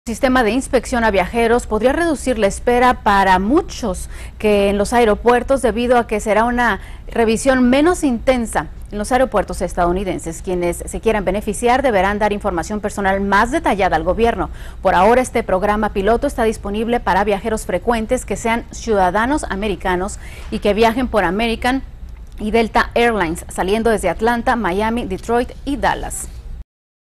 El sistema de inspección a viajeros podría reducir la espera para muchos que en los aeropuertos debido a que será una revisión menos intensa en los aeropuertos estadounidenses. Quienes se quieran beneficiar deberán dar información personal más detallada al gobierno. Por ahora este programa piloto está disponible para viajeros frecuentes que sean ciudadanos americanos y que viajen por American y Delta Airlines saliendo desde Atlanta, Miami, Detroit y Dallas.